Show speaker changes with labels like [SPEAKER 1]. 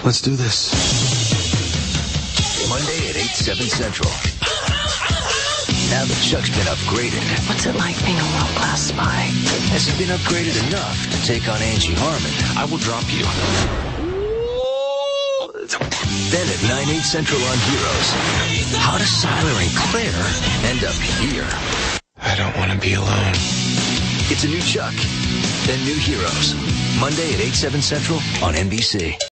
[SPEAKER 1] Let's do this.
[SPEAKER 2] Monday at 8, 7 Central. Now that Chuck's been upgraded.
[SPEAKER 3] What's it like being a world-class spy?
[SPEAKER 2] Has he been upgraded enough to take on Angie Harmon?
[SPEAKER 1] I will drop you.
[SPEAKER 2] Then at 9, 8 Central on Heroes. How does Siler and Claire end up here?
[SPEAKER 1] I don't want to be alone.
[SPEAKER 2] It's a new Chuck, then new Heroes. Monday at 8, 7 Central on NBC.